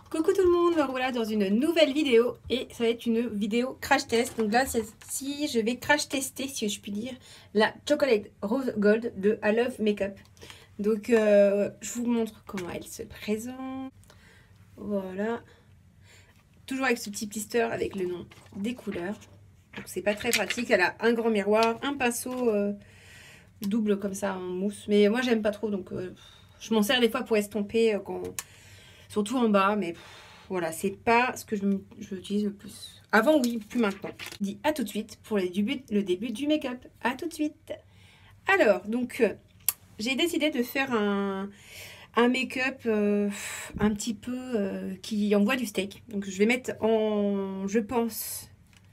Coucou tout le monde, me revoilà dans une nouvelle vidéo et ça va être une vidéo crash test. Donc là, celle-ci, je vais crash tester, si je puis dire, la Chocolate Rose Gold de I Love Makeup. Donc je vous montre comment elle se présente. Voilà. Toujours avec ce petit blister avec le nom des couleurs. Donc c'est pas très pratique. Elle a un grand miroir, un pinceau double comme ça en mousse. Mais moi j'aime pas trop, donc je m'en sers des fois pour estomper quand... surtout en bas, mais voilà, c'est pas ce que je utilise le plus. Avant, oui, plus maintenant. Je dis à tout de suite pour le début du make-up. À tout de suite. Alors, donc, j'ai décidé de faire un make-up un petit peu qui envoie du steak. Donc, je vais mettre en, je pense,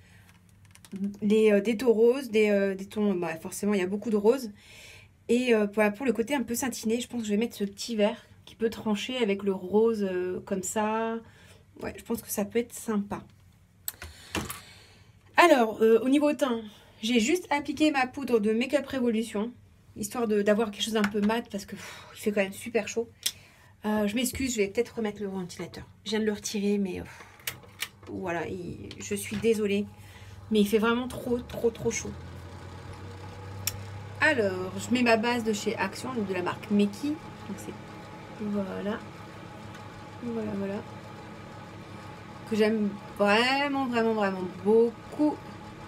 des tons roses, des tons, bah, forcément, il y a beaucoup de roses. Et pour le côté un peu scintiné, je pense que je vais mettre ce petit vert qui peut trancher avec le rose comme ça. Ouais, je pense que ça peut être sympa. Alors, au niveau teint, j'ai juste appliqué ma poudre de Make Up Revolution, histoire d'avoir quelque chose d'un peu mat, parce que il fait quand même super chaud. Je m'excuse, je vais peut-être remettre le ventilateur. Je viens de le retirer, mais voilà, je suis désolée. Mais il fait vraiment trop chaud. Alors, je mets ma base de chez Action, de la marque Meki. Donc c'est... Voilà. Voilà. Que j'aime vraiment beaucoup.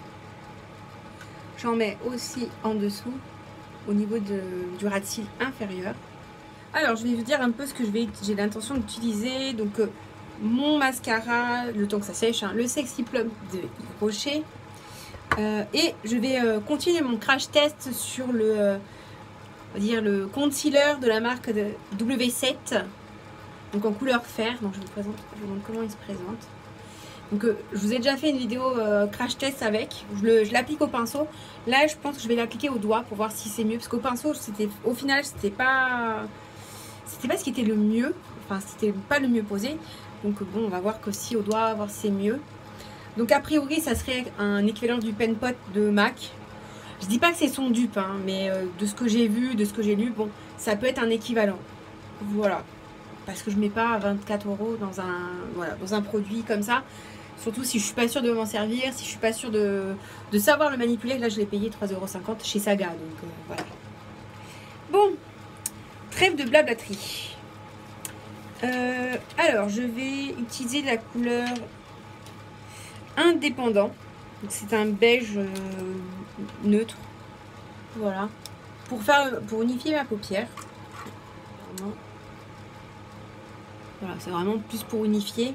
J'en mets aussi en dessous, au niveau du ras de cils inférieur. Alors, je vais vous dire un peu ce que j'ai l'intention d'utiliser. Donc, mon mascara, le temps que ça sèche, hein, le Sexy Plum de Yves Rocher. Et je vais continuer mon crash test sur le concealer de la marque de W7. Donc en couleur fer, donc je vous montre comment il se présente. Donc je vous ai déjà fait une vidéo crash test avec, je l'applique au pinceau. Là je pense que je vais l'appliquer au doigt pour voir si c'est mieux, parce qu'au pinceau au final c'était pas ce qui était le mieux, enfin c'était pas le mieux posé. Donc bon, on va voir que si au doigt, voir si c'est mieux. Donc a priori ça serait un équivalent du Pen Pot de MAC. Je dis pas que c'est son dupe, hein, mais de ce que j'ai vu, de ce que j'ai lu, bon, ça peut être un équivalent. Voilà. Parce que je mets pas 24 € dans un produit comme ça. Surtout si je suis pas sûre de m'en servir, si je suis pas sûre de savoir le manipuler. Là, je l'ai payé 3,50 € chez Saga. Donc voilà. Bon, trêve de blablaterie. Alors, je vais utiliser la couleur indépendant. C'est un beige neutre. Voilà. Pour unifier ma paupière. Vraiment. Voilà, c'est vraiment plus pour unifier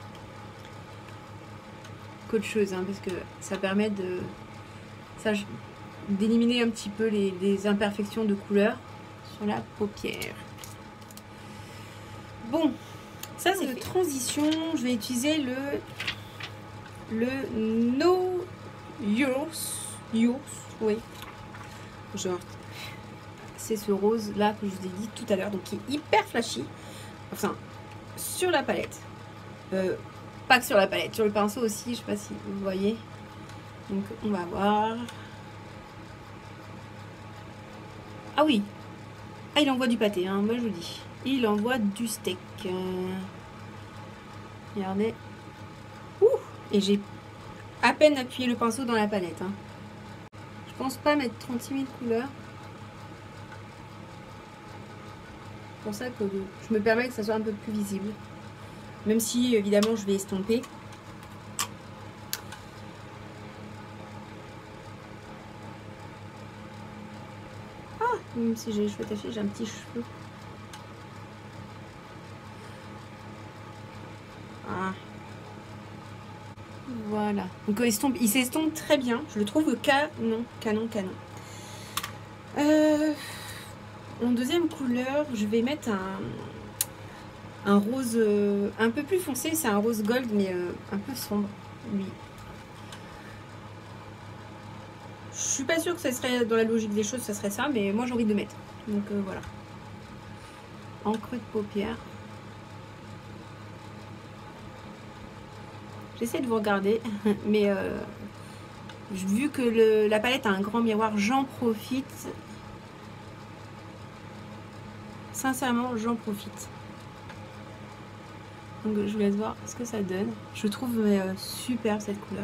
qu'autre chose, hein, parce que ça permet d'éliminer un petit peu les imperfections de couleur sur la paupière. Bon, ça c'est de transition. Je vais utiliser le No Yours, oui. Genre, c'est ce rose là que je vous ai dit tout à l'heure, donc qui est hyper flashy. Enfin, sur la palette, pas que sur la palette, sur le pinceau aussi, je sais pas si vous voyez. Donc on va voir. Ah oui, ah il envoie du pâté, hein, moi je vous dis, il envoie du steak. Regardez, et j'ai à peine appuyé le pinceau dans la palette, hein. Je pense pas mettre 36 000 couleurs. C'est pour ça que je me permets que ça soit un peu plus visible. Même si, évidemment, je vais estomper. Ah, même si j'ai les cheveux tachés, j'ai un petit cheveu. Ah. Voilà. Donc, il s'estompe très bien. Je le trouve canon. En deuxième couleur, je vais mettre un rose un peu plus foncé, c'est un rose gold mais un peu sombre, lui. Je suis pas sûre que ça serait dans la logique des choses, ça serait ça, mais moi j'ai envie de le mettre. Donc voilà. En creux de paupière. J'essaie de vous regarder, mais vu que la palette a un grand miroir, j'en profite. Sincèrement, j'en profite. Donc je vous laisse voir ce que ça donne. Je trouve superbe cette couleur.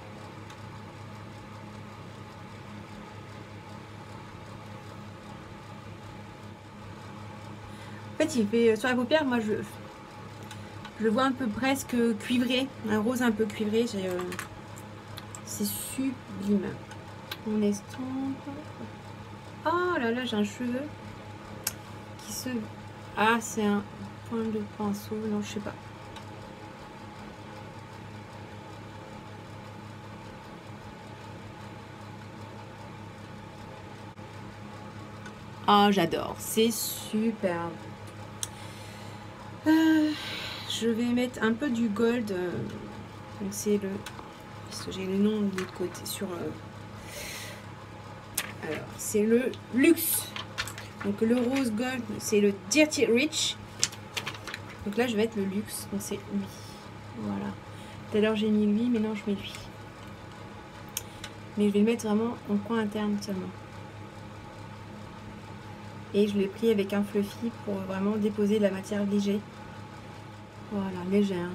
En fait, il fait sur la paupière, moi je le vois un peu presque cuivré, un rose un peu cuivré. C'est sublime. On estompe. Oh là là, j'ai un cheveu qui se... Ah, c'est un point de pinceau. Non, je sais pas. Ah, j'adore. C'est superbe. Je vais mettre un peu du gold. Donc c'est le... Parce que j'ai le nom de l'autre côté sur... Alors, c'est le luxe. Donc le rose gold, c'est le Dirty Rich. Donc là, je vais être le luxe. Donc c'est lui. Voilà. Tout à l'heure, j'ai mis lui, mais non, je mets lui. Mais je vais le mettre vraiment en coin interne seulement. Et je l'ai pris avec un fluffy pour vraiment déposer de la matière léger. Voilà, légère.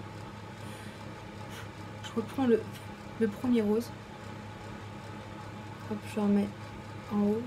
Je reprends le premier rose. Hop, je remets en haut.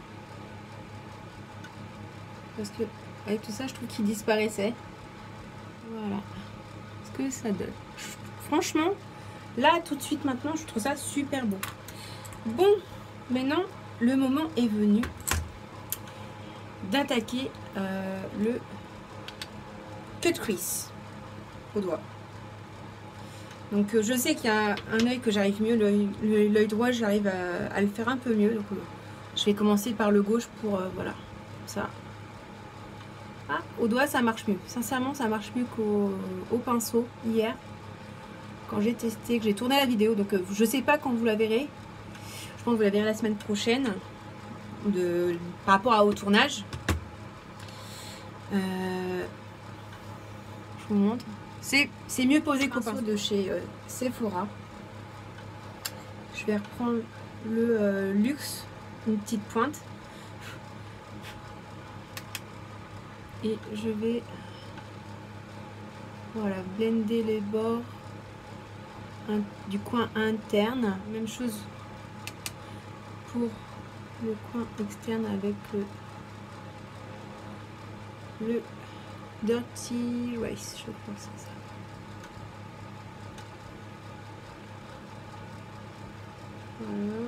Parce que avec tout ça, je trouve qu'il disparaissait. Voilà ce que ça donne. Franchement, là, tout de suite maintenant, je trouve ça super beau. Bon, maintenant, le moment est venu d'attaquer le cut crease au doigt. Donc je sais qu'il y a un œil que j'arrive mieux, l'œil droit j'arrive à le faire un peu mieux. Donc je vais commencer par le gauche pour voilà, ça. Ah, au doigt ça marche mieux. Sincèrement ça marche mieux qu'au pinceau hier. Quand j'ai testé, que j'ai tourné la vidéo. Donc je sais pas quand vous la verrez. Je pense que vous la verrez la semaine prochaine. Par rapport au tournage. Je vous montre. C'est mieux posé qu'au pinceau de chez Sephora. Je vais reprendre le luxe, une petite pointe. Et je vais voilà, blender les bords du coin interne. Même chose pour le coin externe avec le Dirty Rice, je crois que c'est ça. Voilà.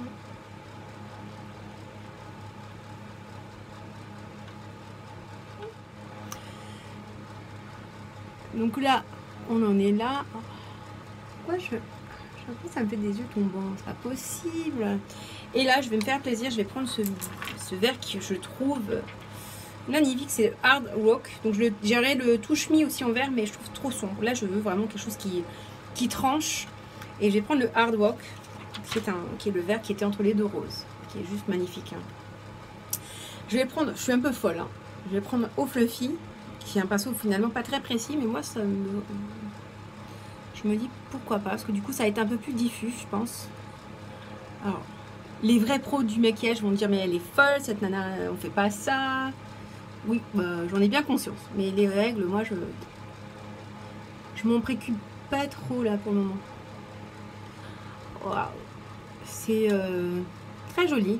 Donc là, on en est là. Pourquoi je pense que ça me fait des yeux tombants, c'est pas possible. Et là, je vais me faire plaisir, je vais prendre ce vert que je trouve magnifique, c'est Hard Rock. Donc j'irai le Touch Me aussi en vert, mais je trouve trop sombre. Là, je veux vraiment quelque chose qui tranche. Et je vais prendre le Hard Rock, qui est le vert qui était entre les deux roses, qui est juste magnifique. Hein. Je vais prendre, je suis un peu folle, hein. Je vais prendre au Fluffy, qui est un pinceau finalement pas très précis, mais moi ça me... Je me dis pourquoi pas, parce que du coup ça va être un peu plus diffus, je pense. Alors, les vrais pros du maquillage vont me dire mais elle est folle, cette nana, on fait pas ça. Oui, j'en ai bien conscience, mais les règles, moi je m'en préoccupe pas trop là pour le moment. Waouh, c'est très joli.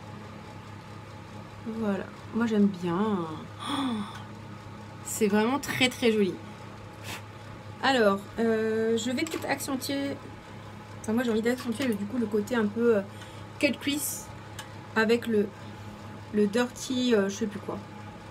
Voilà, moi j'aime bien. Oh, c'est vraiment très très joli. Alors, je vais peut-être accentuer. Enfin, moi j'ai envie d'accentuer du coup le côté un peu cut crease avec le dirty, je sais plus quoi.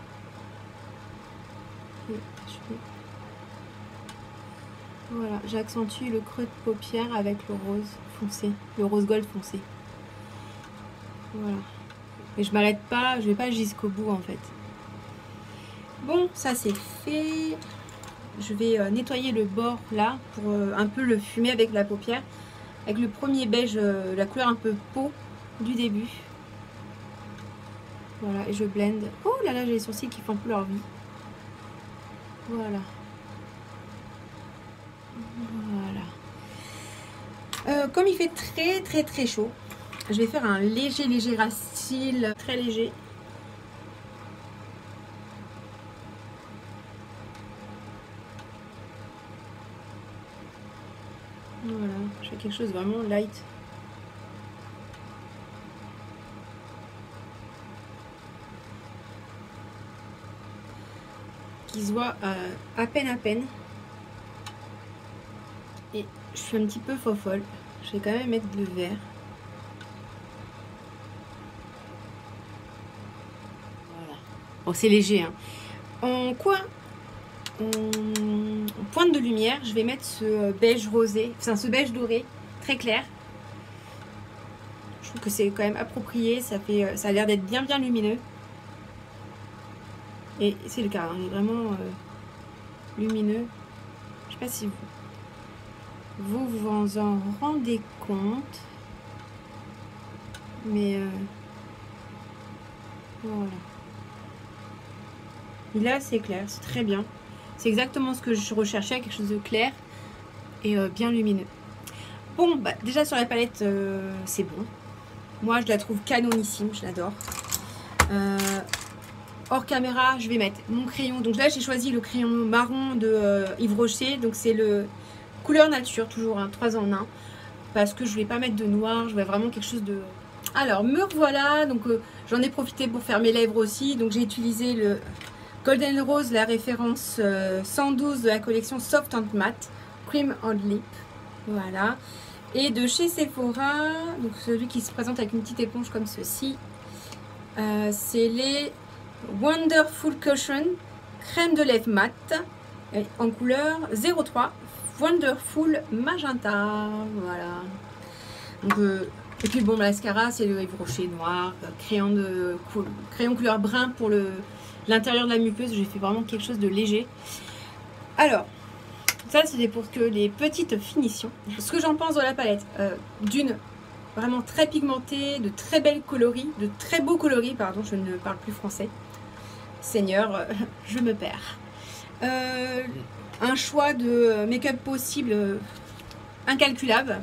Voilà, j'accentue le creux de paupière avec le rose foncé, le rose gold foncé. Voilà. Et je m'arrête pas, je vais pas jusqu'au bout en fait. Bon, ça c'est fait. Je vais nettoyer le bord là pour un peu le fumer avec la paupière. Avec le premier beige, la couleur un peu peau du début. Voilà, et je blende. Oh là là, j'ai les sourcils qui font plus leur vie. Voilà. Voilà. Comme il fait très très très chaud, je vais faire un léger ras cils, très léger. Voilà, je fais quelque chose de vraiment light. Qui se voit à peine. Et je suis un petit peu folle. Je vais quand même mettre le vert. Voilà. Bon, c'est léger, hein. En pointe de lumière, je vais mettre ce beige rosé, enfin ce beige doré, très clair. Je trouve que c'est quand même approprié, ça a l'air d'être bien lumineux. Et c'est le cas, hein, il est vraiment lumineux. Je sais pas si vous en rendez compte. Mais voilà. Il est assez clair, c'est très bien. C'est exactement ce que je recherchais, quelque chose de clair et bien lumineux. Bon, bah, déjà sur la palette, c'est bon. Moi, je la trouve canonissime, je l'adore. Hors caméra, je vais mettre mon crayon. Donc là, j'ai choisi le crayon marron de Yves Rocher. Donc c'est le couleur nature, toujours un 3 en 1. Parce que je voulais pas mettre de noir, je voulais vraiment quelque chose de... Alors, me revoilà. Donc j'en ai profité pour faire mes lèvres aussi. Donc j'ai utilisé le Golden Rose, la référence 112 de la collection Soft and Matte, Cream on Lip. Voilà. Et de chez Sephora, donc celui qui se présente avec une petite éponge comme ceci. C'est les Wonderful Cushion crème de lèvres mat en couleur 03 Wonderful Magenta. Voilà. Donc, et puis bon, mascara, c'est le Yves Rocher noir, crayon couleur brun pour l'intérieur de la muqueuse. J'ai fait vraiment quelque chose de léger. Alors, ça c'était pour que les petites finitions. Ce que j'en pense de la palette, d'une vraiment très pigmentée, de très belles coloris, de très beaux coloris, pardon, je ne parle plus français. Seigneur, je me perds. Un choix de make-up possible incalculable.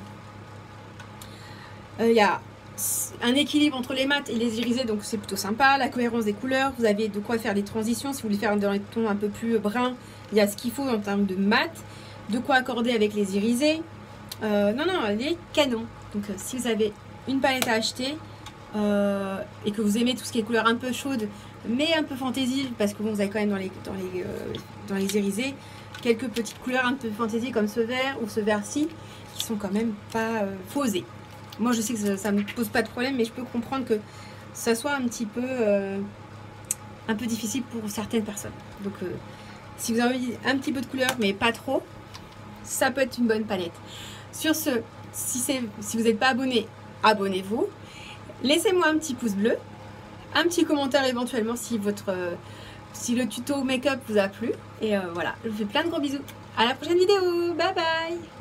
Il y a un équilibre entre les mats et les irisés, donc c'est plutôt sympa. La cohérence des couleurs, vous avez de quoi faire des transitions. Si vous voulez faire dans les tons un peu plus bruns, il y a ce qu'il faut en termes de mat. De quoi accorder avec les irisés. Non, elle est canon. Donc si vous avez une palette à acheter et que vous aimez tout ce qui est couleur un peu chaude, mais un peu fantaisie, parce que bon, vous avez quand même dans les irisés quelques petites couleurs un peu fantaisie comme ce vert ou ce vert-ci qui sont quand même pas posés. Moi je sais que ça me pose pas de problème, mais je peux comprendre que ça soit un petit un peu difficile pour certaines personnes. Donc si vous avez envie un petit peu de couleur mais pas trop, ça peut être une bonne palette. Sur ce, si vous n'êtes pas abonné, abonnez-vous. Laissez-moi un petit pouce bleu, un petit commentaire éventuellement si le tuto make-up vous a plu. Et voilà, je vous fais plein de gros bisous. À la prochaine vidéo. Bye bye.